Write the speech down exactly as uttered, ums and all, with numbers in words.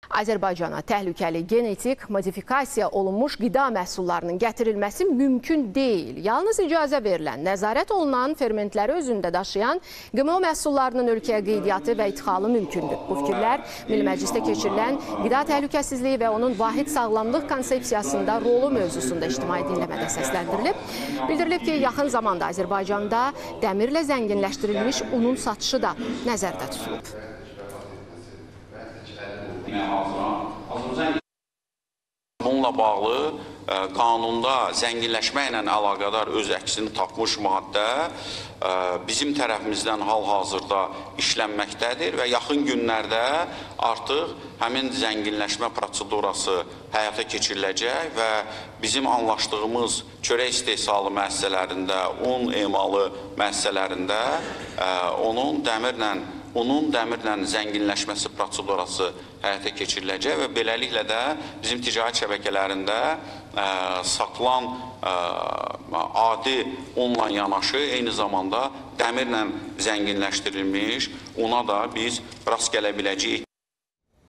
Azərbaycana təhlükəli genetik modifikasiya olunmuş qida məhsullarının gətirilməsi mümkün deyil. Yalnız icazə verilən, nəzarət olunan fermentləri özündə daşıyan G M O məhsullarının ölkəyə qeydiyyatı və idxalı mümkündür. Bu fikirlər Milli Məclisdə keçirilən qida təhlükəsizliyi və onun vahid sağlamlıq konsepsiyasında rolu mövzusunda ictimai dinləmədə səsləndirilib. Bildirilib ki, yaxın zamanda Azərbaycanda dəmirlə zənginləşdirilmiş unun satışı da nəzərdə tutulub. Bununla bağlı qanunda zənginləşmə ilə əlaqədar öz əksini tapmış maddə bizim tərəfimizdən hal-hazırda işlənməkdədir və yaxın günlərdə artıq həmin zənginləşmə prosedurası həyata keçiriləcək və bizim anlaşdığımız çörək istehsalı müəssisələrində, un emalı müəssisələrində onun dəmirlə Onun dəmirlə zənginləşməsi prosedurası həyata keçiriləcək və beləliklə də bizim ticarət şəbəkələrində ə, satılan ə, adi unla yanaşı eyni zamanda dəmirlə zənginləşdirilmiş una da biz rast gələ biləcəyik.